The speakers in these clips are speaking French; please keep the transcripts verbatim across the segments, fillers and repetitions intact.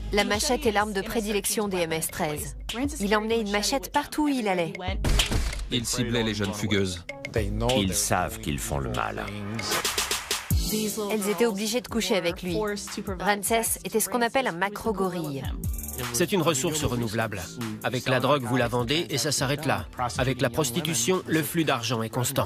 La machette est l'arme de prédilection des M S treize. Il emmenait une machette partout où il allait. Il ciblait les jeunes fugueuses. Ils savent qu'ils font le mal. Elles étaient obligées de coucher avec lui. Ramsès était ce qu'on appelle un macro-gorille. C'est une ressource renouvelable. Avec la drogue, vous la vendez et ça s'arrête là. Avec la prostitution, le flux d'argent est constant.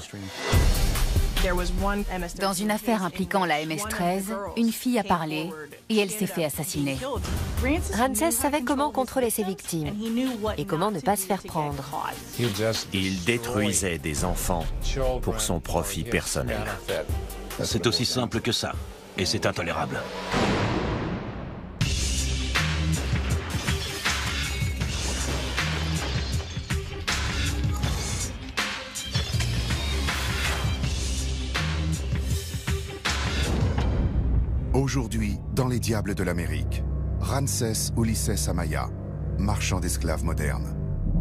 Dans une affaire impliquant la M S treize, une fille a parlé et elle s'est fait assassiner. Ramsès savait comment contrôler ses victimes et comment ne pas se faire prendre. Il détruisait des enfants pour son profit personnel. C'est aussi simple que ça, et c'est intolérable. Aujourd'hui, dans les Diables de l'Amérique, Ramsès Ulisses Amaya, marchand d'esclaves moderne.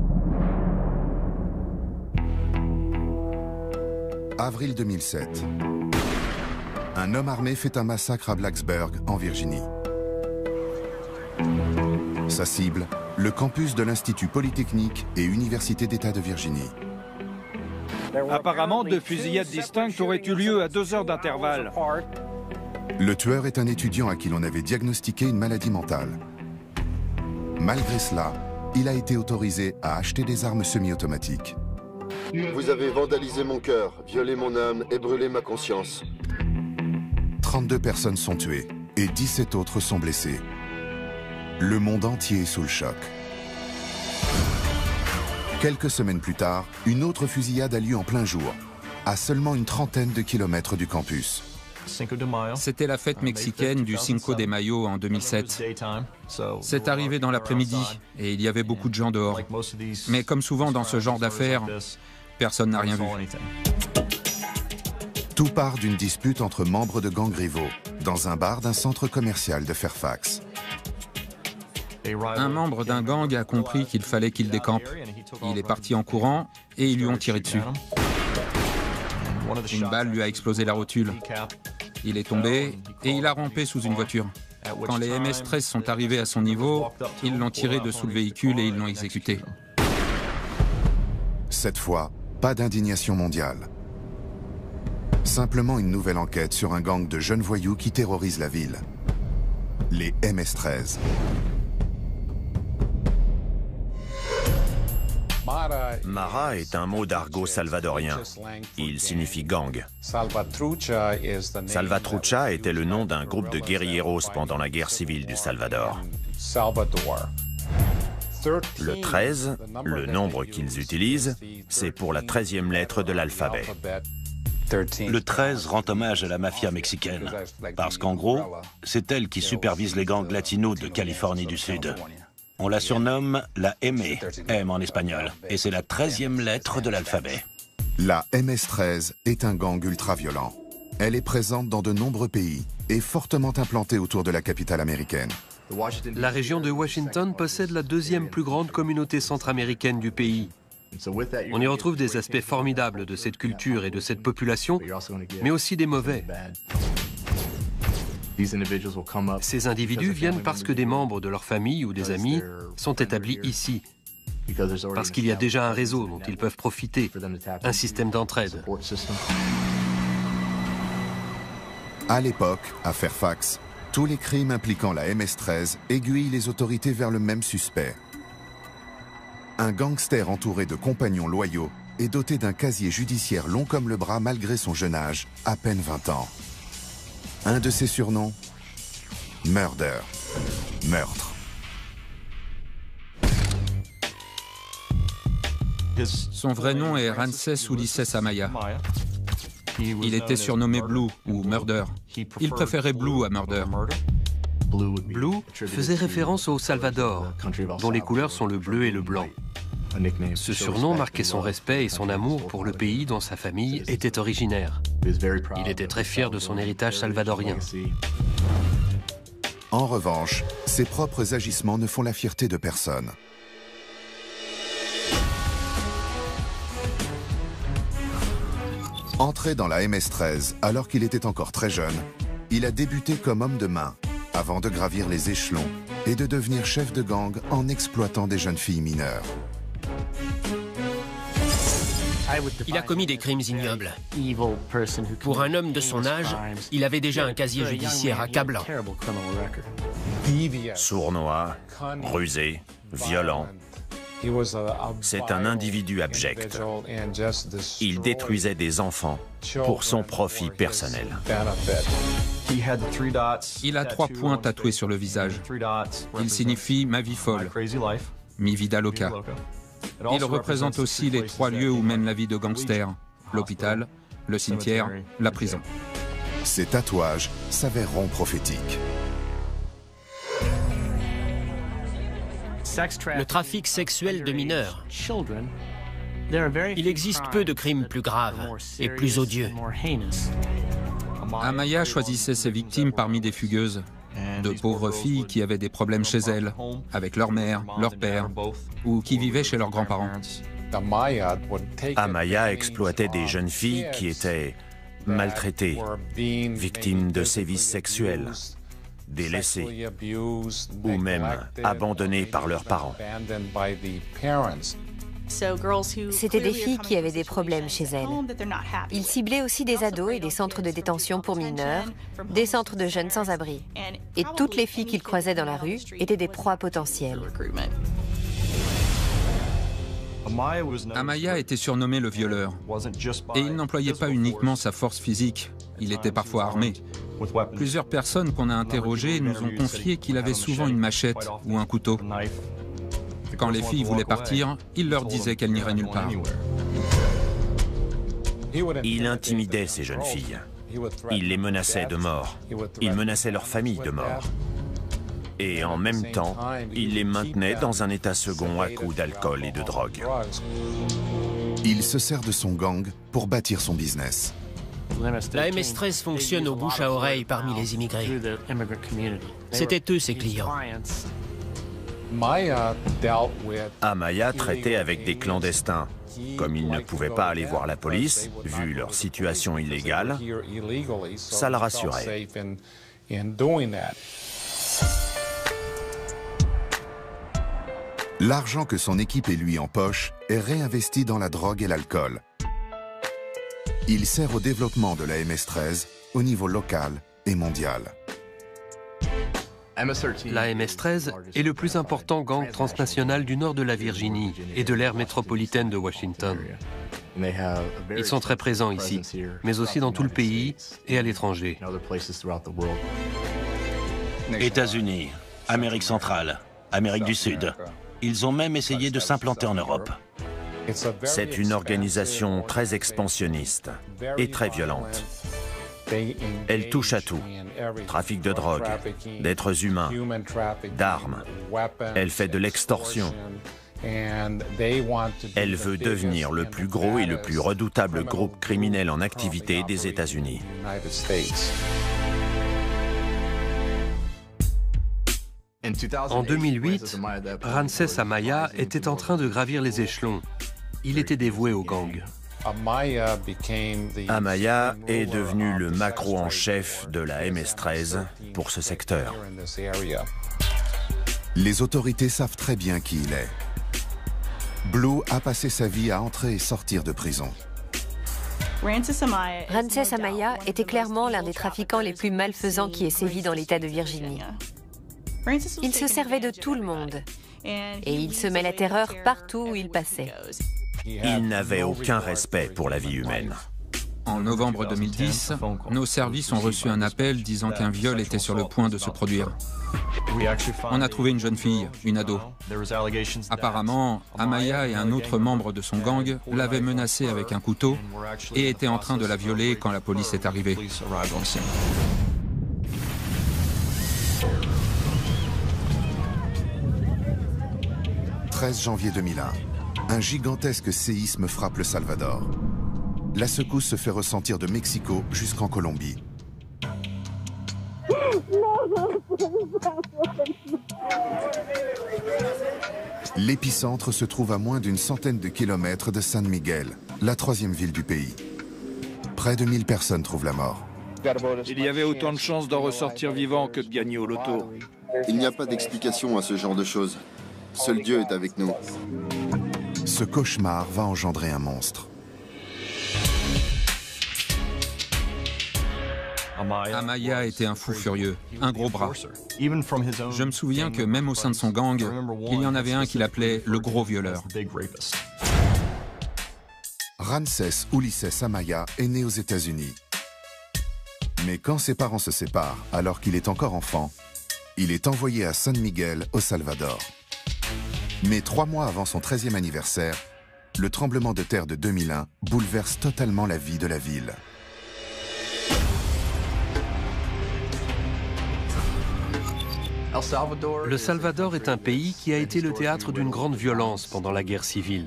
Avril deux mille sept. Un homme armé fait un massacre à Blacksburg, en Virginie. Sa cible, le campus de l'Institut Polytechnique et Université d'État de Virginie. Apparemment, deux fusillades distinctes auraient eu lieu à deux heures d'intervalle. Le tueur est un étudiant à qui l'on avait diagnostiqué une maladie mentale. Malgré cela, il a été autorisé à acheter des armes semi-automatiques. Vous avez vandalisé mon cœur, violé mon âme et brûlé ma conscience. trente-deux personnes sont tuées et dix-sept autres sont blessées. Le monde entier est sous le choc. Quelques semaines plus tard, une autre fusillade a lieu en plein jour, à seulement une trentaine de kilomètres du campus. C'était la fête mexicaine du Cinco de Mayo en deux mille sept. C'est arrivé dans l'après-midi et il y avait beaucoup de gens dehors. Mais comme souvent dans ce genre d'affaires, personne n'a rien vu. Tout part d'une dispute entre membres de gangs rivaux, dans un bar d'un centre commercial de Fairfax. Un membre d'un gang a compris qu'il fallait qu'il décampe. Il est parti en courant et ils lui ont tiré dessus. Une balle lui a explosé la rotule. Il est tombé et il a rampé sous une voiture. Quand les M S treize sont arrivés à son niveau, ils l'ont tiré de sous le véhicule et ils l'ont exécuté. Cette fois, pas d'indignation mondiale. Simplement une nouvelle enquête sur un gang de jeunes voyous qui terrorisent la ville. Les M S treize. Mara est un mot d'argot salvadorien. Il signifie gang. Salvatrucha était le nom d'un groupe de guérilleros pendant la guerre civile du Salvador. Le treize, le nombre qu'ils utilisent, c'est pour la treizième lettre de l'alphabet. Le treize rend hommage à la mafia mexicaine, parce qu'en gros, c'est elle qui supervise les gangs latinos de Californie du Sud. On la surnomme la M, M en espagnol, et c'est la treizième lettre de l'alphabet. La M S treize est un gang ultra-violent. Elle est présente dans de nombreux pays et fortement implantée autour de la capitale américaine. La région de Washington possède la deuxième plus grande communauté centra-américaine du pays. On y retrouve des aspects formidables de cette culture et de cette population, mais aussi des mauvais. Ces individus viennent parce que des membres de leur famille ou des amis sont établis ici, parce qu'il y a déjà un réseau dont ils peuvent profiter, un système d'entraide. À l'époque, à Fairfax, tous les crimes impliquant la M S treize aiguillent les autorités vers le même suspect. Un gangster entouré de compagnons loyaux est doté d'un casier judiciaire long comme le bras malgré son jeune âge, à peine vingt ans. Un de ses surnoms, Murder, meurtre. Son vrai nom est Ramsès Ulisses Amaya. Il était surnommé Blue ou Murder. Il préférait Blue à Murder. Blue faisait référence au Salvador, dont les couleurs sont le bleu et le blanc. Ce surnom marquait son respect et son amour pour le pays dont sa famille était originaire. Il était très fier de son héritage salvadorien. En revanche, ses propres agissements ne font la fierté de personne. Entré dans la M S treize alors qu'il était encore très jeune, il a débuté comme homme de main, avant de gravir les échelons et de devenir chef de gang en exploitant des jeunes filles mineures. Il a commis des crimes ignobles. Pour un homme de son âge, il avait déjà un casier judiciaire accablant. Sournois, rusé, violent. C'est un individu abject. Il détruisait des enfants pour son profit personnel. Il a trois points tatoués sur le visage. Il signifie « ma vie folle », mi vida loca. Il représente aussi les trois lieux où mène la vie de gangster, l'hôpital, le cimetière, la prison. Ces tatouages s'avèreront prophétiques. Le trafic sexuel de mineurs. Il existe peu de crimes plus graves et plus odieux. Amaya choisissait ses victimes parmi des fugueuses, de pauvres filles qui avaient des problèmes chez elles, avec leur mère, leur père, ou qui vivaient chez leurs grands-parents. Amaya exploitait des jeunes filles qui étaient maltraitées, victimes de sévices sexuels, délaissées, ou même abandonnées par leurs parents. C'était des filles qui avaient des problèmes chez elles. Il ciblait aussi des ados et des centres de détention pour mineurs, des centres de jeunes sans-abri. Et toutes les filles qu'il croisait dans la rue étaient des proies potentielles. Amaya était surnommé le violeur. Et il n'employait pas uniquement sa force physique, il était parfois armé. Plusieurs personnes qu'on a interrogées nous ont confié qu'il avait souvent une machette ou un couteau. Quand les filles voulaient partir, il leur disait qu'elles n'iraient nulle part. Il intimidait ces jeunes filles. Il les menaçait de mort. Il menaçait leur famille de mort. Et en même temps, il les maintenait dans un état second à coups d'alcool et de drogue. Il se sert de son gang pour bâtir son business. La M S treize fonctionne au bouche à oreille parmi les immigrés. C'était eux ses clients. Amaya traitait avec des clandestins. Comme ils ne pouvaient pas aller voir la police, vu leur situation illégale, ça la rassurait. L'argent que son équipe et lui empochent est réinvesti dans la drogue et l'alcool. Il sert au développement de la M S treize au niveau local et mondial. La M S treize est le plus important gang transnational du nord de la Virginie et de l'aire métropolitaine de Washington. Ils sont très présents ici, mais aussi dans tout le pays et à l'étranger. États-Unis, Amérique centrale, Amérique du Sud. Ils ont même essayé de s'implanter en Europe. C'est une organisation très expansionniste et très violente. Elle touche à tout. Trafic de drogue, d'êtres humains, d'armes. Elle fait de l'extorsion. Elle veut devenir le plus gros et le plus redoutable groupe criminel en activité des États-Unis. En deux mille huit, Ramsès Amaya était en train de gravir les échelons. Il était dévoué au gang. Amaya est devenu le macro en chef de la M S treize pour ce secteur. Les autorités savent très bien qui il est. Blue a passé sa vie à entrer et sortir de prison. Ramsès Amaya était clairement l'un des trafiquants les plus malfaisants qui ait sévi dans l'État de Virginie. Il se servait de tout le monde et il semait la terreur partout où il passait. Il n'avait aucun respect pour la vie humaine. En novembre deux mille dix, nos services ont reçu un appel disant qu'un viol était sur le point de se produire. On a trouvé une jeune fille, une ado. Apparemment, Amaya et un autre membre de son gang l'avaient menacée avec un couteau et étaient en train de la violer quand la police est arrivée. treize janvier deux mille un. Un gigantesque séisme frappe le Salvador. La secousse se fait ressentir de Mexico jusqu'en Colombie. L'épicentre se trouve à moins d'une centaine de kilomètres de San Miguel, la troisième ville du pays. Près de mille personnes trouvent la mort. Il y avait autant de chances d'en ressortir vivant que de gagner au loto. Il n'y a pas d'explication à ce genre de choses. Seul Dieu est avec nous. Ce cauchemar va engendrer un monstre. Amaya était un fou furieux, un gros bras. Je me souviens que même au sein de son gang, il y en avait un qui l'appelait le gros violeur. Ramsès Ulises Amaya est né aux États-Unis. Mais quand ses parents se séparent, alors qu'il est encore enfant, il est envoyé à San Miguel, au Salvador. Mais trois mois avant son treizième anniversaire, le tremblement de terre de deux mille un bouleverse totalement la vie de la ville. Le Salvador est un pays qui a été le théâtre d'une grande violence pendant la guerre civile.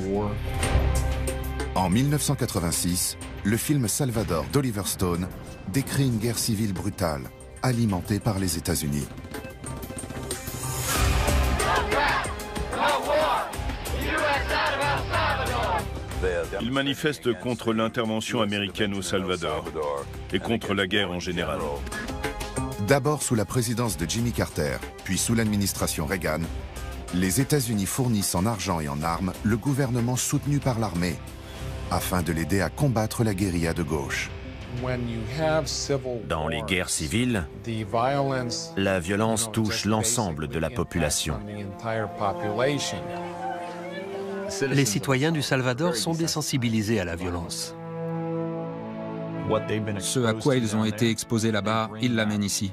En mille neuf cent quatre-vingt-six, le film Salvador d'Oliver Stone décrit une guerre civile brutale, alimentée par les États-Unis. Ils manifestent contre l'intervention américaine au Salvador et contre la guerre en général. D'abord sous la présidence de Jimmy Carter, puis sous l'administration Reagan, les États-Unis fournissent en argent et en armes le gouvernement soutenu par l'armée, afin de l'aider à combattre la guérilla de gauche. Dans les guerres civiles, la violence touche l'ensemble de la population. Les citoyens du Salvador sont désensibilisés à la violence. Ce à quoi ils ont été exposés là-bas, ils l'amènent ici.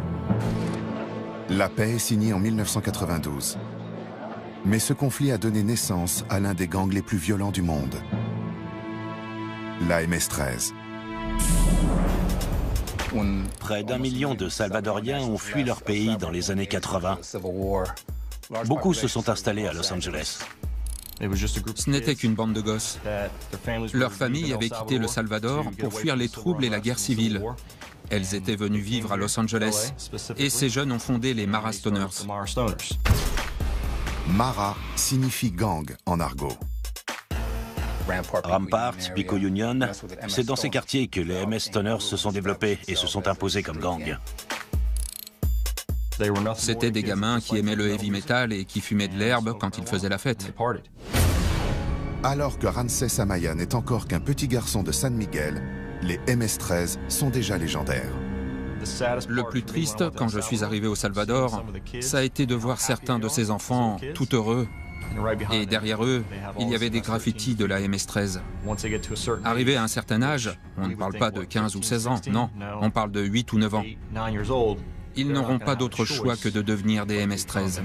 La paix est signée en mille neuf cent quatre-vingt-douze. Mais ce conflit a donné naissance à l'un des gangs les plus violents du monde, la M S treize. Près d'un million de Salvadoriens ont fui leur pays dans les années quatre-vingt. Beaucoup se sont installés à Los Angeles. Ce n'était qu'une bande de gosses. Leur famille avait quitté le Salvador pour fuir les troubles et la guerre civile. Elles étaient venues vivre à Los Angeles et ces jeunes ont fondé les Mara Stoners. Mara signifie gang en argot. Rampart, Pico Union, c'est dans ces quartiers que les M S Stoners se sont développés et se sont imposés comme gang. C'étaient des gamins qui aimaient le heavy metal et qui fumaient de l'herbe quand ils faisaient la fête. Alors que Ramsès Amaya n'est encore qu'un petit garçon de San Miguel, les M S treize sont déjà légendaires. Le plus triste, quand je suis arrivé au Salvador, ça a été de voir certains de ces enfants tout heureux. Et derrière eux, il y avait des graffitis de la M S treize. Arrivé à un certain âge, on ne parle pas de quinze ou seize ans, non, on parle de huit ou neuf ans. Ils n'auront pas d'autre choix que de devenir des M S treize.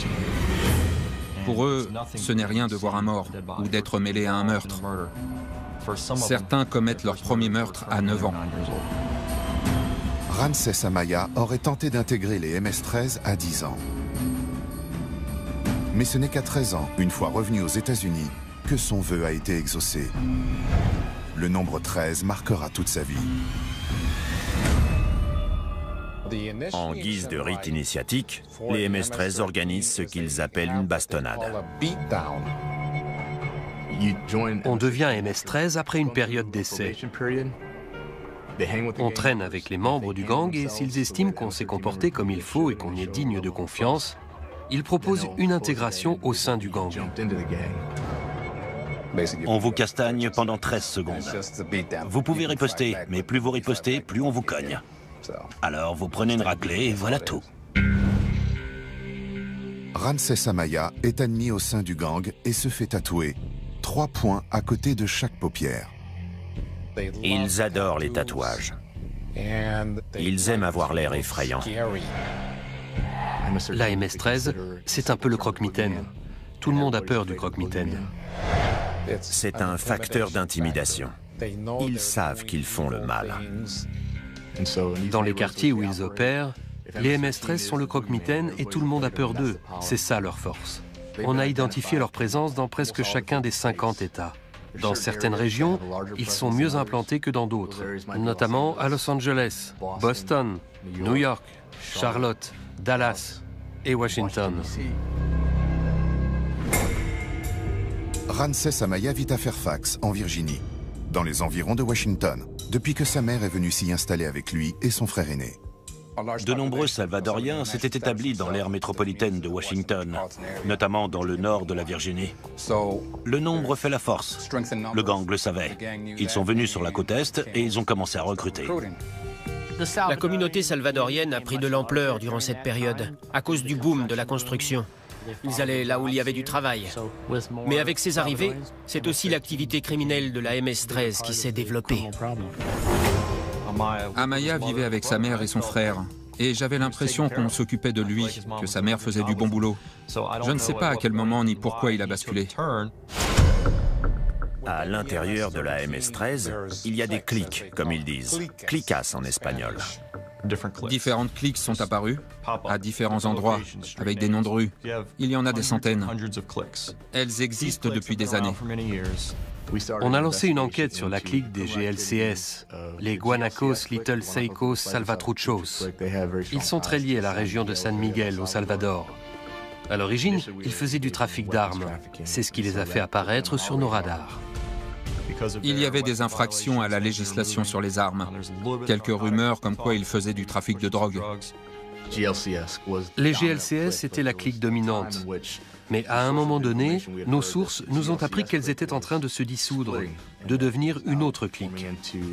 Pour eux, ce n'est rien de voir un mort ou d'être mêlé à un meurtre. Certains commettent leur premier meurtre à neuf ans. Ramsès Amaya aurait tenté d'intégrer les M S treize à dix ans. Mais ce n'est qu'à treize ans, une fois revenu aux États-Unis, que son vœu a été exaucé. Le nombre treize marquera toute sa vie. En guise de rite initiatique, les M S treize organisent ce qu'ils appellent une bastonnade. On devient M S treize après une période d'essai. On traîne avec les membres du gang et s'ils estiment qu'on s'est comporté comme il faut et qu'on est digne de confiance, ils proposent une intégration au sein du gang. On vous castagne pendant treize secondes. Vous pouvez riposter, mais plus vous ripostez, plus on vous cogne. Alors vous prenez une raclée et voilà tout. Ramsès Amaya est admis au sein du gang et se fait tatouer trois points à côté de chaque paupière. Ils adorent les tatouages. Ils aiment avoir l'air effrayant. La M S treize, c'est un peu le croque-mitaine. Tout le monde a peur du croque-mitaine. C'est un facteur d'intimidation. Ils savent qu'ils font le mal. Dans les quartiers où ils opèrent, les M S treize sont le croque-mitaine et tout le monde a peur d'eux. C'est ça leur force. On a identifié leur présence dans presque chacun des cinquante États. Dans certaines régions, ils sont mieux implantés que dans d'autres, notamment à Los Angeles, Boston, New York, Charlotte, Dallas et Washington. Ramsès Amaya vit à Fairfax, en Virginie, dans les environs de Washington. depuis que sa mère est venue s'y installer avec lui et son frère aîné. De nombreux Salvadoriens s'étaient établis dans l'aire métropolitaine de Washington, notamment dans le nord de la Virginie. Le nombre fait la force. Le gang le savait. Ils sont venus sur la côte Est et ils ont commencé à recruter. La communauté salvadorienne a pris de l'ampleur durant cette période, à cause du boom de la construction. Ils allaient là où il y avait du travail. Mais avec ces arrivées, c'est aussi l'activité criminelle de la M S treize qui s'est développée. Amaya vivait avec sa mère et son frère, et j'avais l'impression qu'on s'occupait de lui, que sa mère faisait du bon boulot. Je ne sais pas à quel moment ni pourquoi il a basculé. À l'intérieur de la M S treize, il y a des cliques, comme ils disent, clicas en espagnol. Différentes cliques sont apparues, à différents endroits, avec des noms de rues. Il y en a des centaines. Elles existent depuis des années. On a lancé une enquête sur la clique des G L C S, les Guanacos Little Seicos Salvatruchos. Ils sont très liés à la région de San Miguel, au Salvador. À l'origine, ils faisaient du trafic d'armes. C'est ce qui les a fait apparaître sur nos radars. Il y avait des infractions à la législation sur les armes. Quelques rumeurs comme quoi ils faisaient du trafic de drogue. Les G L C S étaient la clique dominante. Mais à un moment donné, nos sources nous ont appris qu'elles étaient en train de se dissoudre, de devenir une autre clique.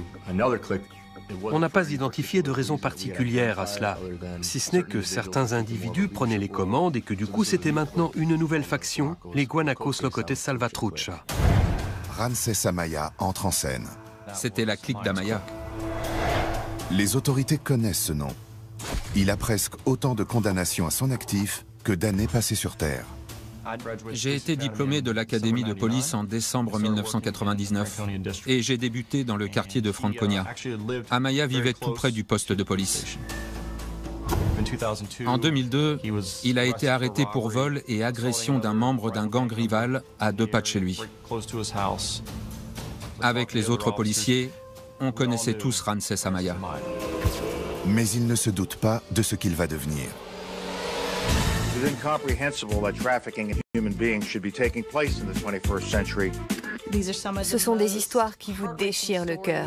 On n'a pas identifié de raison particulière à cela, si ce n'est que certains individus prenaient les commandes et que du coup c'était maintenant une nouvelle faction, les Guanacos Locotes Salvatrucha. Ramsés Amaya entre en scène. C'était la clique d'Amaya. Les autorités connaissent ce nom. Il a presque autant de condamnations à son actif que d'années passées sur Terre. J'ai été diplômé de l'Académie de police en décembre mille neuf cent quatre-vingt-dix-neuf et j'ai débuté dans le quartier de Franconia. Amaya vivait tout près du poste de police. En deux mille deux, il a été arrêté pour vol et agression d'un membre d'un gang rival à deux pas de chez lui. Avec les autres policiers, on connaissait tous Ramsés Amaya. Mais il ne se doute pas de ce qu'il va devenir. Ce sont des histoires qui vous déchirent le cœur.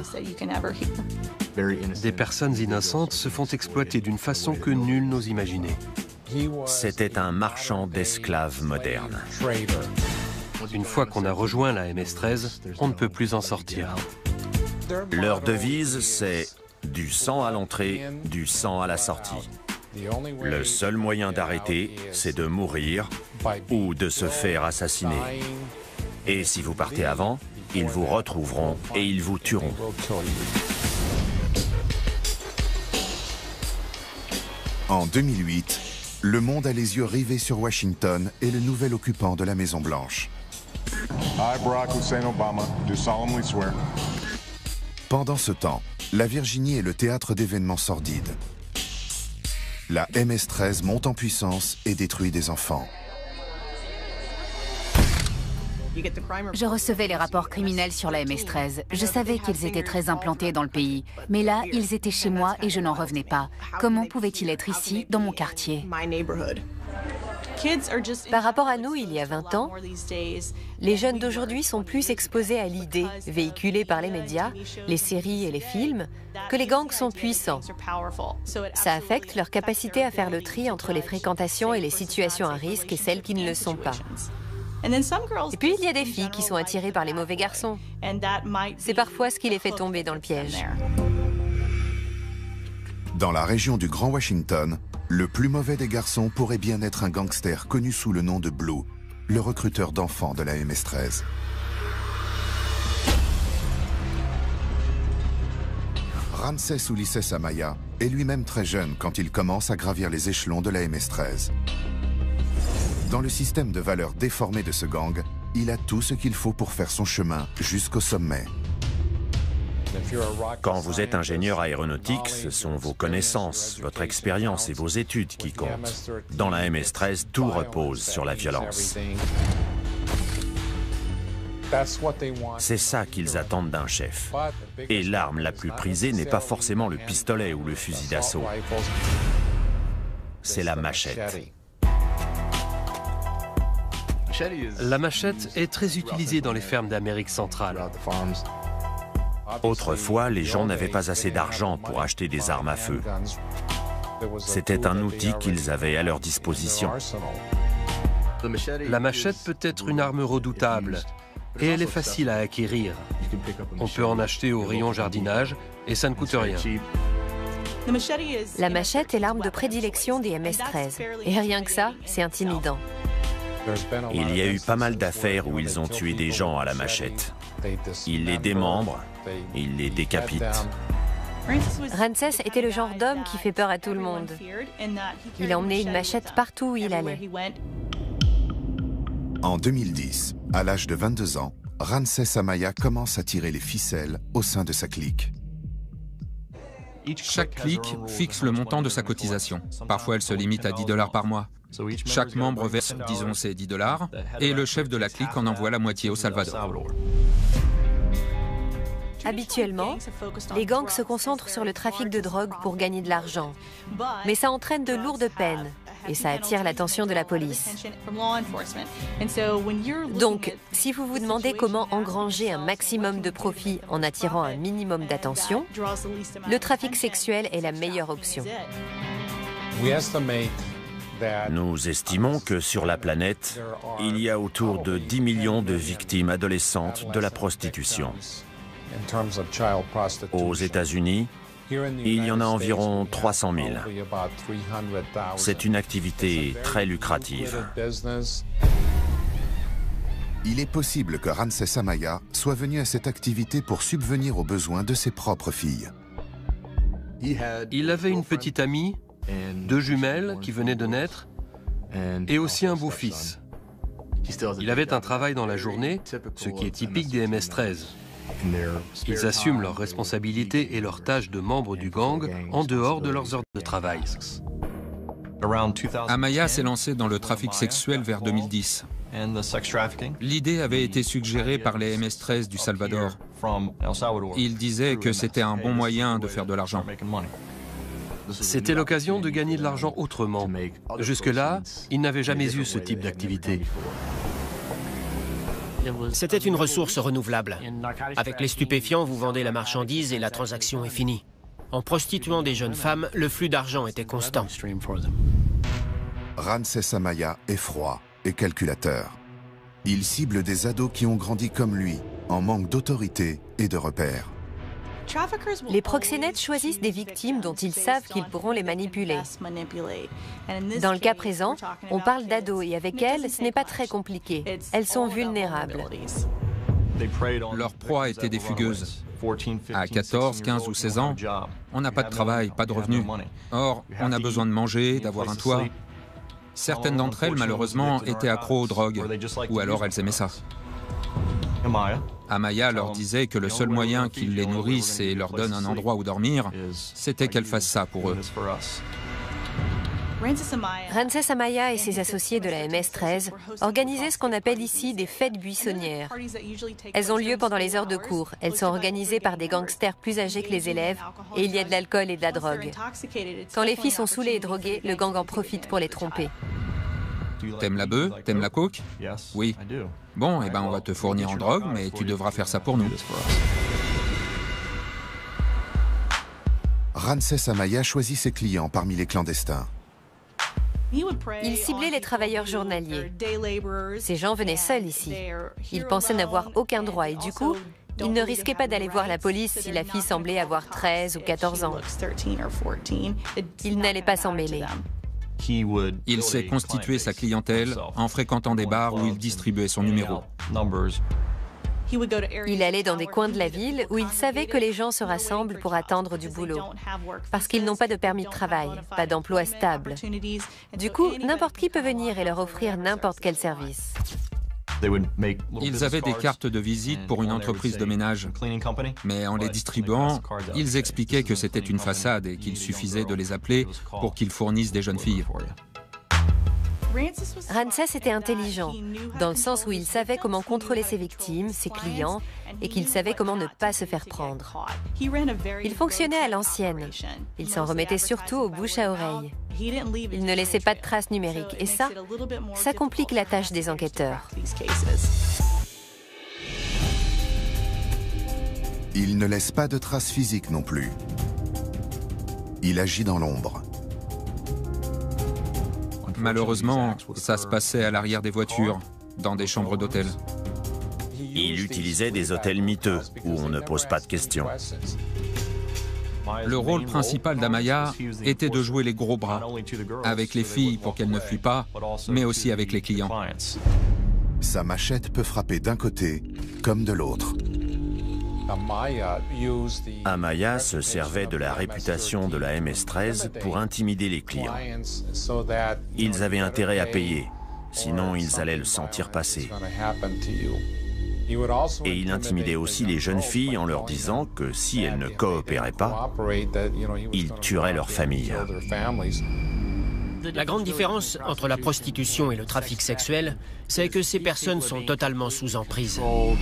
Des personnes innocentes se font exploiter d'une façon que nul n'ose imaginer. C'était un marchand d'esclaves moderne. Une fois qu'on a rejoint la M S treize, on ne peut plus en sortir. Leur devise, c'est du sang à l'entrée, du sang à la sortie. Le seul moyen d'arrêter, c'est de mourir ou de se faire assassiner. Et si vous partez avant, ils vous retrouveront et ils vous tueront. En deux mille huit, le monde a les yeux rivés sur Washington et le nouvel occupant de la Maison-Blanche. Pendant ce temps, la Virginie est le théâtre d'événements sordides. La M S treize monte en puissance et détruit des enfants. Je recevais les rapports criminels sur la M S treize. Je savais qu'ils étaient très implantés dans le pays. Mais là, ils étaient chez moi et je n'en revenais pas. Comment pouvaient-ils être ici, dans mon quartier? Par rapport à nous, il y a vingt ans, les jeunes d'aujourd'hui sont plus exposés à l'idée, véhiculée par les médias, les séries et les films, que les gangs sont puissants. Ça affecte leur capacité à faire le tri entre les fréquentations et les situations à risque et celles qui ne le sont pas. Et puis, il y a des filles qui sont attirées par les mauvais garçons. C'est parfois ce qui les fait tomber dans le piège. Dans la région du Grand Washington, le plus mauvais des garçons pourrait bien être un gangster connu sous le nom de Blue, le recruteur d'enfants de la M S treize. Ramsés Ulises Amaya est lui-même très jeune quand il commence à gravir les échelons de la M S treize. Dans le système de valeurs déformé de ce gang, il a tout ce qu'il faut pour faire son chemin jusqu'au sommet. Quand vous êtes ingénieur aéronautique, ce sont vos connaissances, votre expérience et vos études qui comptent. Dans la M S treize, tout repose sur la violence. C'est ça qu'ils attendent d'un chef. Et l'arme la plus prisée n'est pas forcément le pistolet ou le fusil d'assaut. C'est la machette. La machette est très utilisée dans les fermes d'Amérique centrale. Autrefois, les gens n'avaient pas assez d'argent pour acheter des armes à feu. C'était un outil qu'ils avaient à leur disposition. La machette peut être une arme redoutable et elle est facile à acquérir. On peut en acheter au rayon jardinage et ça ne coûte rien. La machette est l'arme de prédilection des M S treize. Et rien que ça, c'est intimidant. Il y a eu pas mal d'affaires où ils ont tué des gens à la machette. Ils les démembrent, ils les décapitent. Ramsès était le genre d'homme qui fait peur à tout le monde. Il a emmené une machette partout où il allait. En deux mille dix, à l'âge de vingt-deux ans, Ramsès Amaya commence à tirer les ficelles au sein de sa clique. Chaque clique fixe le montant de sa cotisation. Parfois, elle se limite à dix dollars par mois. Chaque membre verse, disons, ses dix dollars, et le chef de la clique en envoie la moitié au Salvador. Habituellement, les gangs se concentrent sur le trafic de drogue pour gagner de l'argent. Mais ça entraîne de lourdes peines et ça attire l'attention de la police. Donc, si vous vous demandez comment engranger un maximum de profit en attirant un minimum d'attention, le trafic sexuel est la meilleure option. Nous estimons que sur la planète, il y a autour de dix millions de victimes adolescentes de la prostitution. Aux États-Unis, il y en a environ trois cent mille. C'est une activité très lucrative. Il est possible que Ramsès Amaya soit venu à cette activité pour subvenir aux besoins de ses propres filles. Il avait une petite amie, deux jumelles qui venaient de naître, et aussi un beau-fils. Il avait un travail dans la journée, ce qui est typique des M S treize. Ils assument leurs responsabilités et leurs tâches de membres du gang en dehors de leurs heures de travail. Amaya s'est lancé dans le trafic sexuel vers deux mille dix. L'idée avait été suggérée par les M S treize du Salvador. Ils disaient que c'était un bon moyen de faire de l'argent. C'était l'occasion de gagner de l'argent autrement. Jusque-là, ils n'avaient jamais eu ce type d'activité. C'était une ressource renouvelable. Avec les stupéfiants, vous vendez la marchandise et la transaction est finie. En prostituant des jeunes femmes, le flux d'argent était constant. Ramsès Amaya est froid et calculateur. Il cible des ados qui ont grandi comme lui, en manque d'autorité et de repères. Les proxénètes choisissent des victimes dont ils savent qu'ils pourront les manipuler. Dans le cas présent, on parle d'ados et avec elles, ce n'est pas très compliqué. Elles sont vulnérables. Leur proie était des fugueuses. À quatorze, quinze ou seize ans, on n'a pas de travail, pas de revenus. Or, on a besoin de manger, d'avoir un toit. Certaines d'entre elles, malheureusement, étaient accros aux drogues, ou alors elles aimaient ça. Amaya leur disait que le seul moyen qu'ils les nourrissent et leur donnent un endroit où dormir, c'était qu'elles fassent ça pour eux. Ramsès Amaya et ses associés de la M S treize organisaient ce qu'on appelle ici des fêtes buissonnières. Elles ont lieu pendant les heures de cours. Elles sont organisées par des gangsters plus âgés que les élèves et il y a de l'alcool et de la drogue. Quand les filles sont saoulées et droguées, le gang en profite pour les tromper. T'aimes la bœuf? T'aimes la coke? Oui. Bon, eh ben on va te fournir en drogue, mais tu devras faire ça pour nous. Ramsès Amaya choisit ses clients parmi les clandestins. Il ciblait les travailleurs journaliers. Ces gens venaient seuls ici. Ils pensaient n'avoir aucun droit et du coup, ils ne risquaient pas d'aller voir la police si la fille semblait avoir treize ou quatorze ans. Ils n'allaient pas s'en mêler. Il s'est constitué sa clientèle en fréquentant des bars où il distribuait son numéro. Il allait dans des coins de la ville où il savait que les gens se rassemblent pour attendre du boulot, parce qu'ils n'ont pas de permis de travail, pas d'emploi stable. Du coup, n'importe qui peut venir et leur offrir n'importe quel service. Ils avaient des cartes de visite pour une entreprise de ménage, mais en les distribuant, ils expliquaient que c'était une façade et qu'il suffisait de les appeler pour qu'ils fournissent des jeunes filles. Ramsès était intelligent, dans le sens où il savait comment contrôler ses victimes, ses clients, et qu'il savait comment ne pas se faire prendre. Il fonctionnait à l'ancienne. Il s'en remettait surtout aux bouche à oreille. Il ne laissait pas de traces numériques, et ça, ça complique la tâche des enquêteurs. Il ne laisse pas de traces physiques non plus. Il agit dans l'ombre. Malheureusement, ça se passait à l'arrière des voitures, dans des chambres d'hôtel. Il utilisait des hôtels miteux, où on ne pose pas de questions. Le rôle principal d'Amaya était de jouer les gros bras, avec les filles pour qu'elles ne fuient pas, mais aussi avec les clients. Sa machette peut frapper d'un côté comme de l'autre. Amaya se servait de la réputation de la M S treize pour intimider les clients. Ils avaient intérêt à payer, sinon ils allaient le sentir passer. Et il intimidait aussi les jeunes filles en leur disant que si elles ne coopéraient pas, il tuerait leur famille. La grande différence entre la prostitution et le trafic sexuel, c'est que ces personnes sont totalement sous emprise.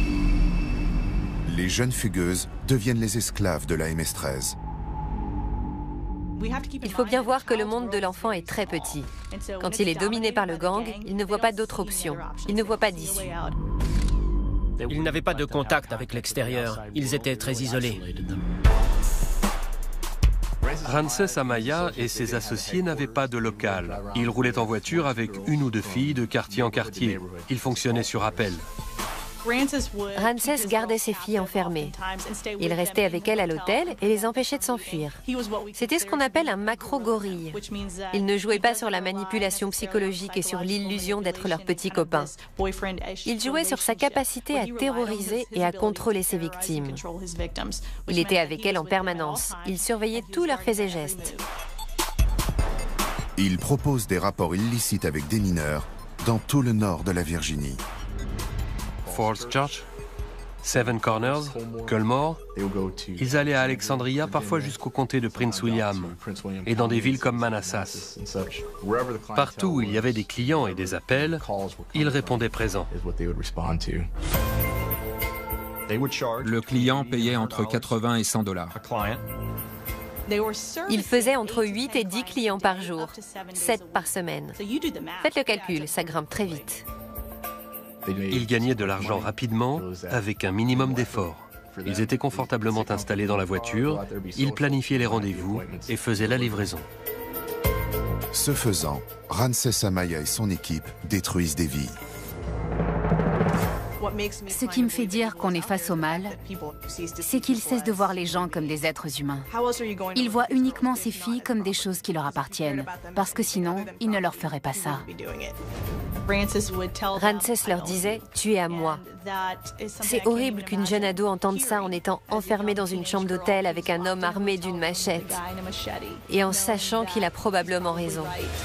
Les jeunes fugueuses deviennent les esclaves de la M S treize. Il faut bien voir que le monde de l'enfant est très petit. Quand il est dominé par le gang, il ne voit pas d'autre option. Il ne voit pas d'issue. Ils n'avaient pas de contact avec l'extérieur. Ils étaient très isolés. Ramsès Amaya et ses associés n'avaient pas de local. Ils roulaient en voiture avec une ou deux filles de quartier en quartier. Ils fonctionnaient sur appel. Ramsès gardait ses filles enfermées. Il restait avec elles à l'hôtel et les empêchait de s'enfuir. C'était ce qu'on appelle un macro-gorille. Il ne jouait pas sur la manipulation psychologique et sur l'illusion d'être leur petit copain. Il jouait sur sa capacité à terroriser et à contrôler ses victimes. Il était avec elles en permanence. Il surveillait tous leurs faits et gestes. Il propose des rapports illicites avec des mineurs dans tout le nord de la Virginie. Falls Church, Seven Corners, Culmore. Ils allaient à Alexandria, parfois jusqu'au comté de Prince William, et dans des villes comme Manassas. Partout où il y avait des clients et des appels, ils répondaient présents. Le client payait entre quatre-vingts et cent dollars. Il faisait entre huit et dix clients par jour, sept par semaine. Faites le calcul, ça grimpe très vite. Ils gagnaient de l'argent rapidement, avec un minimum d'efforts. Ils étaient confortablement installés dans la voiture, ils planifiaient les rendez-vous et faisaient la livraison. Ce faisant, Ramsès Amaya et son équipe détruisent des vies. Ce qui me fait dire qu'on est face au mal, c'est qu'ils cessent de voir les gens comme des êtres humains. Ils voient uniquement ces filles comme des choses qui leur appartiennent, parce que sinon, ils ne leur feraient pas ça. Ramsès leur disait « tu es à moi ». C'est horrible qu'une jeune ado entende ça en étant enfermée dans une chambre d'hôtel avec un homme armé d'une machette et en sachant qu'il a probablement raison.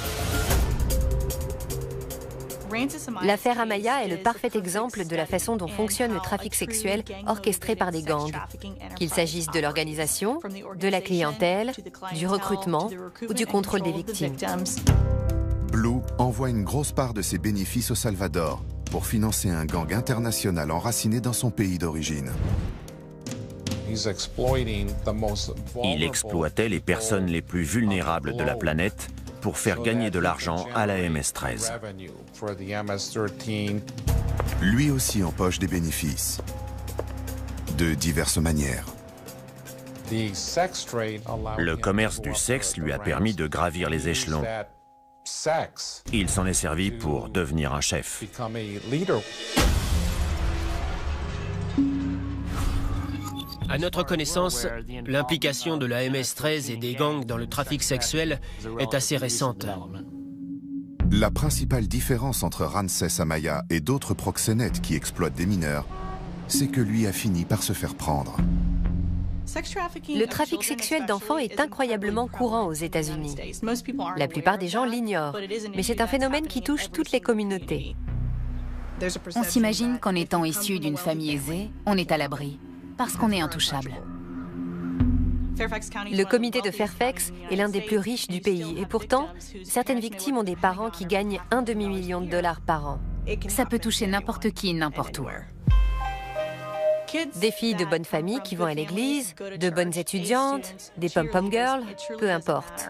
L'affaire Amaya est le parfait exemple de la façon dont fonctionne le trafic sexuel orchestré par des gangs, qu'il s'agisse de l'organisation, de la clientèle, du recrutement ou du contrôle des victimes. Blue envoie une grosse part de ses bénéfices au Salvador pour financer un gang international enraciné dans son pays d'origine. Il exploitait les personnes les plus vulnérables de la planète pour faire gagner de l'argent à la M S treize. Lui aussi empoche des bénéfices, de diverses manières. Le commerce du sexe lui a permis de gravir les échelons. Il s'en est servi pour devenir un chef. À notre connaissance, l'implication de la M S treize et des gangs dans le trafic sexuel est assez récente. La principale différence entre Ramsès Amaya et d'autres proxénètes qui exploitent des mineurs, c'est que lui a fini par se faire prendre. Le trafic sexuel d'enfants est incroyablement courant aux États-Unis. La plupart des gens l'ignorent, mais c'est un phénomène qui touche toutes les communautés. On s'imagine qu'en étant issu d'une famille aisée, on est à l'abri, parce qu'on est intouchable. Le comité de Fairfax est l'un des plus riches du pays, et pourtant, certaines victimes ont des parents qui gagnent un demi-million de dollars par an. Ça peut toucher n'importe qui, n'importe où. Des filles de bonne famille qui vont à l'église, de bonnes étudiantes, des pom-pom girls, peu importe.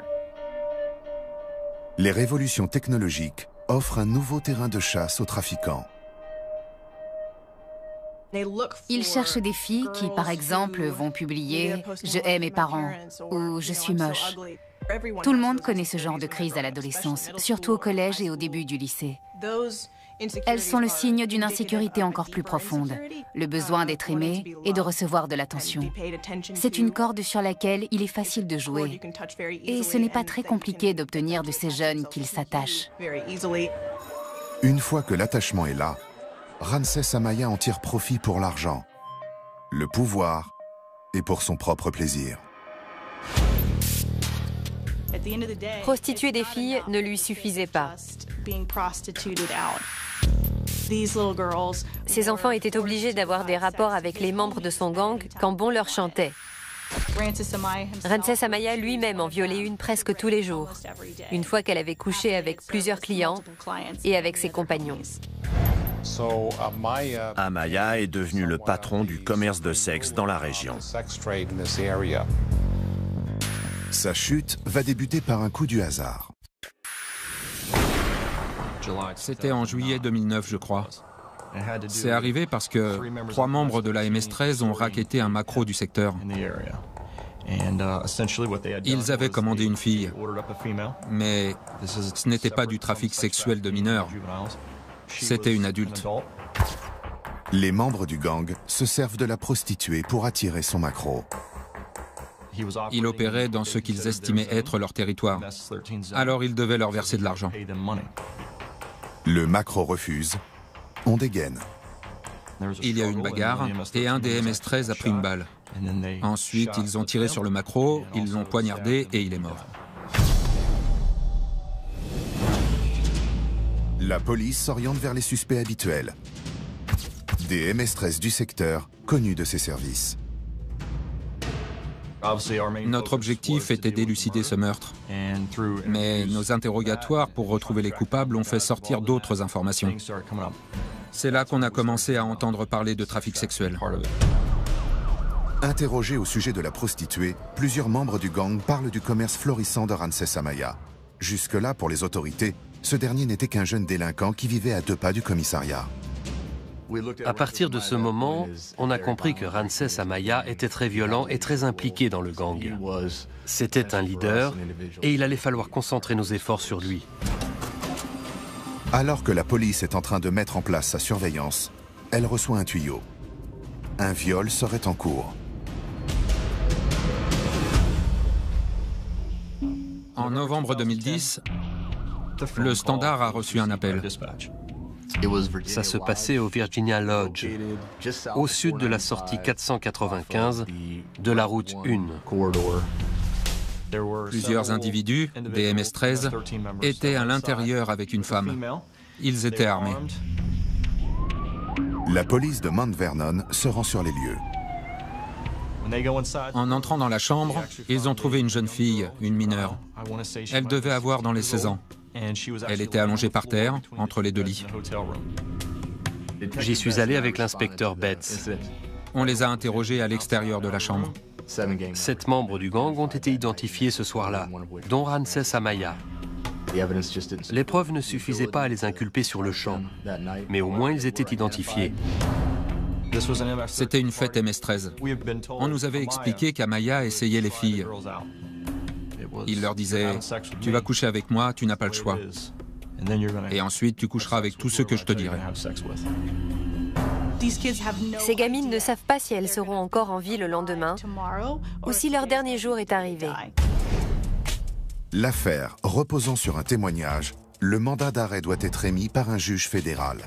Les révolutions technologiques offrent un nouveau terrain de chasse aux trafiquants. Ils cherchent des filles qui, par exemple, vont publier « Je hais mes parents » ou « Je suis moche ». Tout le monde connaît ce genre de crise à l'adolescence, surtout au collège et au début du lycée. Elles sont le signe d'une insécurité encore plus profonde, le besoin d'être aimé et de recevoir de l'attention. C'est une corde sur laquelle il est facile de jouer. Et ce n'est pas très compliqué d'obtenir de ces jeunes qu'ils s'attachent. Une fois que l'attachement est là, Ramsès Amaya en tire profit pour l'argent, le pouvoir et pour son propre plaisir. Prostituer des filles ne lui suffisait pas. Ces enfants étaient obligés d'avoir des rapports avec les membres de son gang quand bon leur chantait. Ramsès Amaya lui-même en violait une presque tous les jours, une fois qu'elle avait couché avec plusieurs clients et avec ses compagnons. Amaya est devenu le patron du commerce de sexe dans la région. Sa chute va débuter par un coup du hasard. C'était en juillet deux mille neuf, je crois. C'est arrivé parce que trois membres de la M S treize ont racketté un macro du secteur. Ils avaient commandé une fille, mais ce n'était pas du trafic sexuel de mineurs. C'était une adulte. Les membres du gang se servent de la prostituée pour attirer son macro. Il opérait dans ce qu'ils estimaient être leur territoire. Alors ils devaient leur verser de l'argent. Le macro refuse. On dégaine. Il y a eu une bagarre et un des M S treize a pris une balle. Ensuite, ils ont tiré sur le macro, ils l'ont poignardé et il est mort. La police s'oriente vers les suspects habituels. Des M S treize du secteur, connus de ses services. Notre objectif était d'élucider ce meurtre. Mais nos interrogatoires pour retrouver les coupables ont fait sortir d'autres informations. C'est là qu'on a commencé à entendre parler de trafic sexuel. Interrogés au sujet de la prostituée, plusieurs membres du gang parlent du commerce florissant de Ramsès Amaya. Jusque-là, pour les autorités, ce dernier n'était qu'un jeune délinquant qui vivait à deux pas du commissariat. À partir de ce moment, on a compris que Ramsès Amaya était très violent et très impliqué dans le gang. C'était un leader et il allait falloir concentrer nos efforts sur lui. Alors que la police est en train de mettre en place sa surveillance, elle reçoit un tuyau. Un viol serait en cours. En novembre deux mille dix, le Standard a reçu un appel. Ça se passait au Virginia Lodge, au sud de la sortie quatre cent quatre-vingt-quinze de la route un. Plusieurs individus, des M S treize, étaient à l'intérieur avec une femme. Ils étaient armés. La police de Mount Vernon se rend sur les lieux. En entrant dans la chambre, ils ont trouvé une jeune fille, une mineure. Elle devait avoir dans les seize ans. Elle était allongée par terre, entre les deux lits. J'y suis allé avec l'inspecteur Betts. On les a interrogés à l'extérieur de la chambre. Sept membres du gang ont été identifiés ce soir-là, dont Ramsès Amaya. Les preuves ne suffisaient pas à les inculper sur le champ, mais au moins ils étaient identifiés. C'était une fête M S treize. On nous avait expliqué qu'Amaya essayait les filles. Il leur disait « Tu vas coucher avec moi, tu n'as pas le choix. Et ensuite, tu coucheras avec tous ceux que je te dirai. » Ces gamines ne savent pas si elles seront encore en vie le lendemain ou si leur dernier jour est arrivé. L'affaire reposant sur un témoignage, le mandat d'arrêt doit être émis par un juge fédéral.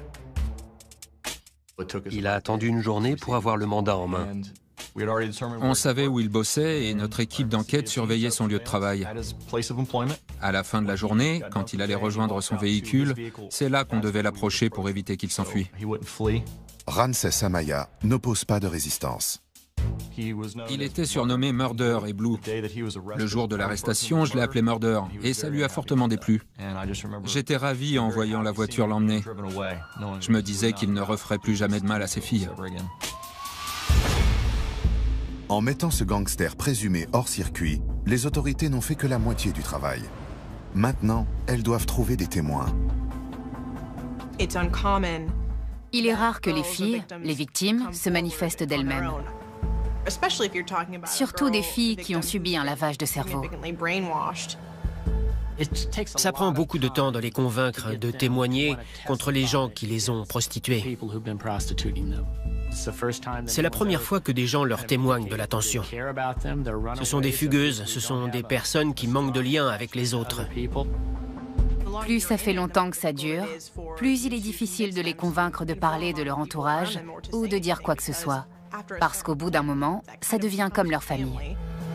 Il a attendu une journée pour avoir le mandat en main. On savait où il bossait et notre équipe d'enquête surveillait son lieu de travail. À la fin de la journée, quand il allait rejoindre son véhicule, c'est là qu'on devait l'approcher pour éviter qu'il s'enfuit. Ramsès Amaya n'oppose pas de résistance. Il était surnommé Murder et Blue. Le jour de l'arrestation, je l'ai appelé Murder et ça lui a fortement déplu. J'étais ravi en voyant la voiture l'emmener. Je me disais qu'il ne referait plus jamais de mal à ses filles. En mettant ce gangster présumé hors circuit, les autorités n'ont fait que la moitié du travail. Maintenant, elles doivent trouver des témoins. Il est rare que les filles, les victimes, se manifestent d'elles-mêmes. Surtout des filles qui ont subi un lavage de cerveau. Ça prend beaucoup de temps de les convaincre de témoigner contre les gens qui les ont prostituées. C'est la première fois que des gens leur témoignent de l'attention. Ce sont des fugueuses, ce sont des personnes qui manquent de lien avec les autres. Plus ça fait longtemps que ça dure, plus il est difficile de les convaincre de parler de leur entourage ou de dire quoi que ce soit. Parce qu'au bout d'un moment, ça devient comme leur famille.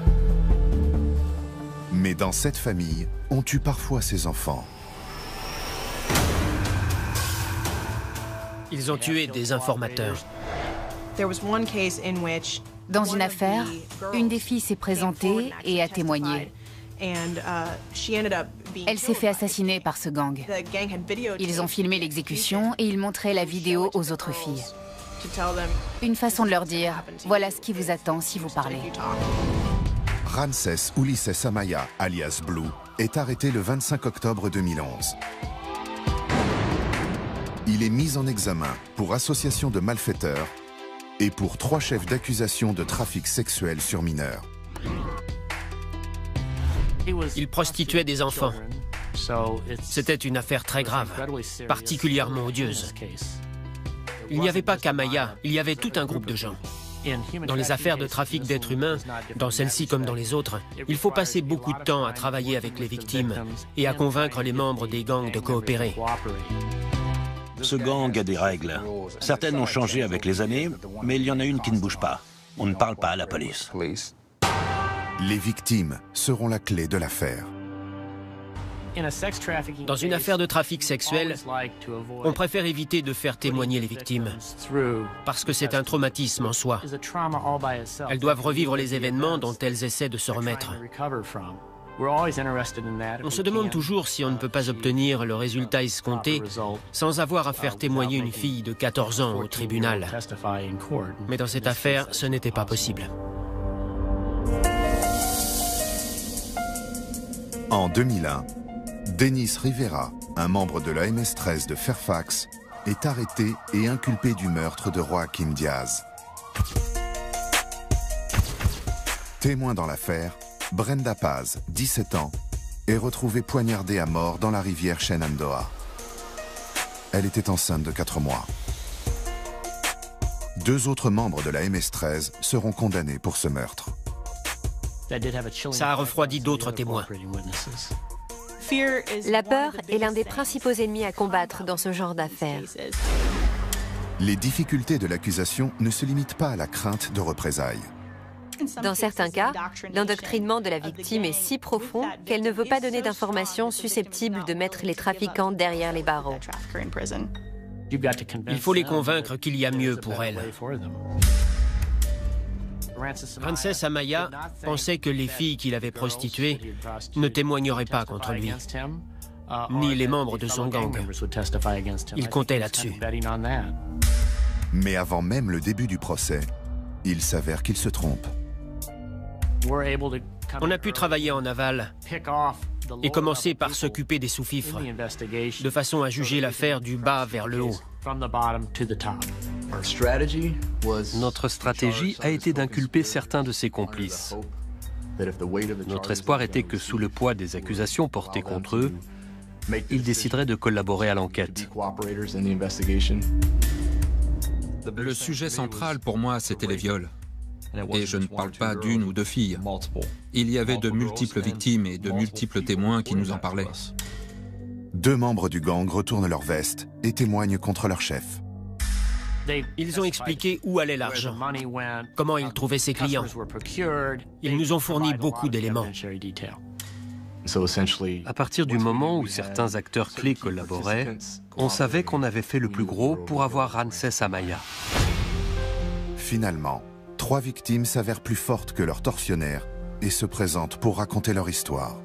Mais dans cette famille, on tue parfois ses enfants. Ils ont tué des informateurs. Dans une affaire, une des filles s'est présentée et a témoigné. Elle s'est fait assassiner par ce gang. Ils ont filmé l'exécution et ils montraient la vidéo aux autres filles. Une façon de leur dire, voilà ce qui vous attend si vous parlez. Ramses Ulises Amaya, alias Blue, est arrêté le vingt-cinq octobre deux mille onze. Il est mis en examen pour association de malfaiteurs et pour trois chefs d'accusation de trafic sexuel sur mineurs. Il prostituait des enfants. C'était une affaire très grave, particulièrement odieuse. Il n'y avait pas qu'Amaya, il y avait tout un groupe de gens. Dans les affaires de trafic d'êtres humains, dans celle-ci comme dans les autres, il faut passer beaucoup de temps à travailler avec les victimes et à convaincre les membres des gangs de coopérer. Ce gang a des règles. Certaines ont changé avec les années, mais il y en a une qui ne bouge pas. On ne parle pas à la police. Les victimes seront la clé de l'affaire. Dans une affaire de trafic sexuel, on préfère éviter de faire témoigner les victimes, parce que c'est un traumatisme en soi. Elles doivent revivre les événements dont elles essaient de se remettre. On se demande toujours si on ne peut pas obtenir le résultat escompté sans avoir à faire témoigner une fille de quatorze ans au tribunal. Mais dans cette affaire, ce n'était pas possible. En deux mille un, Dennis Rivera, un membre de la M S treize de Fairfax, est arrêté et inculpé du meurtre de Joaquim Diaz. Témoin dans l'affaire, Brenda Paz, dix-sept ans, est retrouvée poignardée à mort dans la rivière Shenandoah. Elle était enceinte de quatre mois. Deux autres membres de la M S treize seront condamnés pour ce meurtre. Ça a refroidi d'autres témoins. La peur est l'un des principaux ennemis à combattre dans ce genre d'affaires. Les difficultés de l'accusation ne se limitent pas à la crainte de représailles. Dans certains cas, l'endoctrinement de la victime est si profond qu'elle ne veut pas donner d'informations susceptibles de mettre les trafiquants derrière les barreaux. Il faut les convaincre qu'il y a mieux pour elles. Ramses Amaya pensait que les filles qu'il avait prostituées ne témoigneraient pas contre lui, ni les membres de son gang. Il comptait là-dessus. Mais avant même le début du procès, il s'avère qu'il se trompe. On a pu travailler en aval et commencer par s'occuper des sous-fifres, de façon à juger l'affaire du bas vers le haut. Notre stratégie a été d'inculper certains de ses complices. Notre espoir était que sous le poids des accusations portées contre eux, ils décideraient de collaborer à l'enquête. Le sujet central pour moi, c'était les viols. Et je ne parle pas d'une ou deux filles. Il y avait de multiples victimes et de multiples témoins qui nous en parlaient. Deux membres du gang retournent leur veste et témoignent contre leur chef. Ils ont expliqué où allait l'argent, comment ils trouvaient ses clients. Ils nous ont fourni beaucoup d'éléments. À partir du moment où certains acteurs clés collaboraient, on savait qu'on avait fait le plus gros pour avoir Ramses Amaya. Finalement, trois victimes s'avèrent plus fortes que leurs tortionnaires et se présentent pour raconter leur histoire.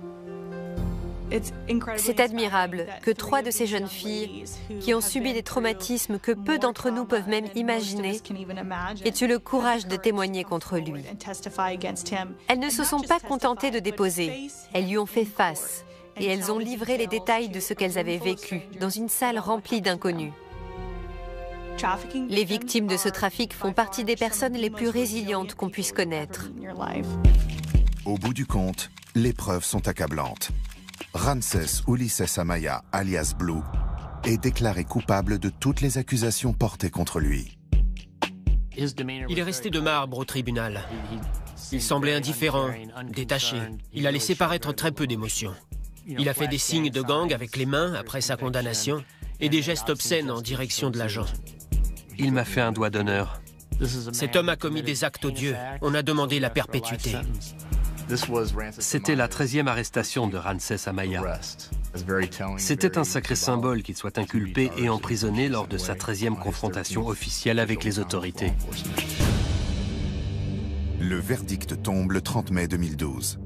C'est admirable que trois de ces jeunes filles, qui ont subi des traumatismes que peu d'entre nous peuvent même imaginer, aient eu le courage de témoigner contre lui. Elles ne se sont pas contentées de déposer, elles lui ont fait face et elles ont livré les détails de ce qu'elles avaient vécu dans une salle remplie d'inconnus. Les victimes de ce trafic font partie des personnes les plus résilientes qu'on puisse connaître. Au bout du compte, les preuves sont accablantes. Ramsès Ulises Amaya, alias Blue, est déclaré coupable de toutes les accusations portées contre lui. Il est resté de marbre au tribunal. Il semblait indifférent, détaché. Il a laissé paraître très peu d'émotion. Il a fait des signes de gang avec les mains après sa condamnation et des gestes obscènes en direction de l'agent. Il m'a fait un doigt d'honneur. Cet homme a commis des actes odieux. On a demandé la perpétuité. C'était la treizième arrestation de Ramsès Amaya. C'était un sacré symbole qu'il soit inculpé et emprisonné lors de sa treizième confrontation officielle avec les autorités. Le verdict tombe le trente mai deux mille douze.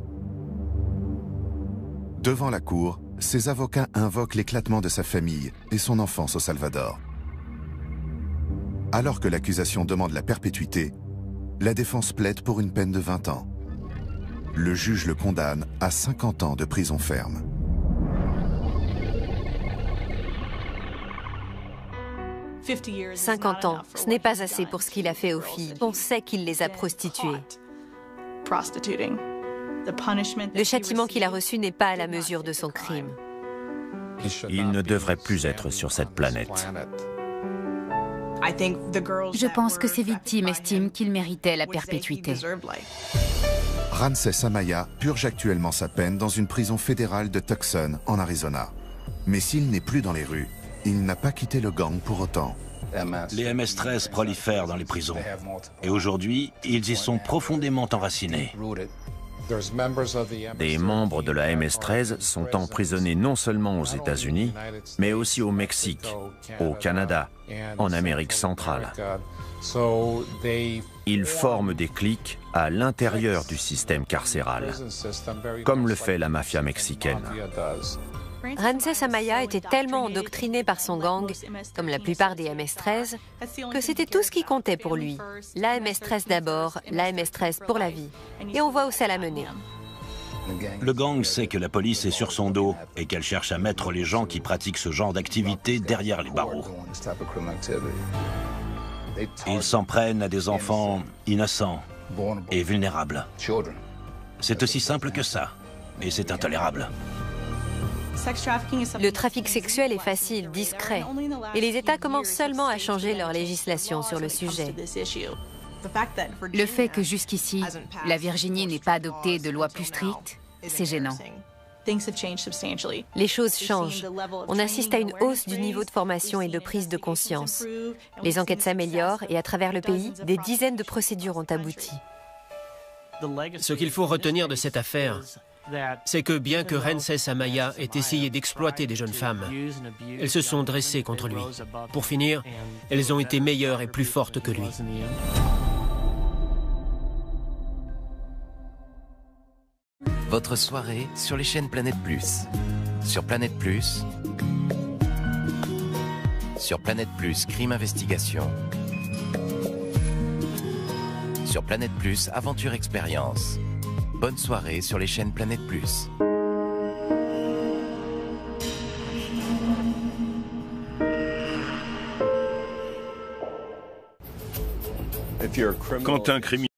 Devant la cour, ses avocats invoquent l'éclatement de sa famille et son enfance au Salvador. Alors que l'accusation demande la perpétuité, la défense plaide pour une peine de vingt ans. Le juge le condamne à cinquante ans de prison ferme. cinquante ans, ce n'est pas assez pour ce qu'il a fait aux filles. On sait qu'il les a prostituées. Le châtiment qu'il a reçu n'est pas à la mesure de son crime. Il ne devrait plus être sur cette planète. Je pense que ces victimes estiment qu'il méritait la perpétuité. Ramsès Amaya purge actuellement sa peine dans une prison fédérale de Tucson, en Arizona. Mais s'il n'est plus dans les rues, il n'a pas quitté le gang pour autant. Les M S treize prolifèrent dans les prisons. Et aujourd'hui, ils y sont profondément enracinés. Des membres de la M S treize sont emprisonnés non seulement aux États-Unis, mais aussi au Mexique, au Canada, en Amérique centrale. Ils forment des cliques à l'intérieur du système carcéral, comme le fait la mafia mexicaine. Ramsès Amaya était tellement endoctriné par son gang, comme la plupart des M S treize, que c'était tout ce qui comptait pour lui. La M S treize d'abord, la M S treize pour la vie. Et on voit où ça l'a mené. Le gang sait que la police est sur son dos et qu'elle cherche à mettre les gens qui pratiquent ce genre d'activité derrière les barreaux. Ils s'en prennent à des enfants innocents et vulnérables. C'est aussi simple que ça, et c'est intolérable. Le trafic sexuel est facile, discret, et les États commencent seulement à changer leur législation sur le sujet. Le fait que jusqu'ici, la Virginie n'ait pas adopté de loi plus stricte, c'est gênant. Les choses changent. On assiste à une hausse du niveau de formation et de prise de conscience. Les enquêtes s'améliorent et à travers le pays, des dizaines de procédures ont abouti. Ce qu'il faut retenir de cette affaire, c'est que bien que Ramsès Amaya ait essayé d'exploiter des jeunes femmes, elles se sont dressées contre lui. Pour finir, elles ont été meilleures et plus fortes que lui. Votre soirée sur les chaînes Planète Plus. Sur Planète Plus, sur Planète Plus, Crime Investigation. Sur Planète Plus, Aventure Expérience. Bonne soirée sur les chaînes Planète Plus. Quand un criminel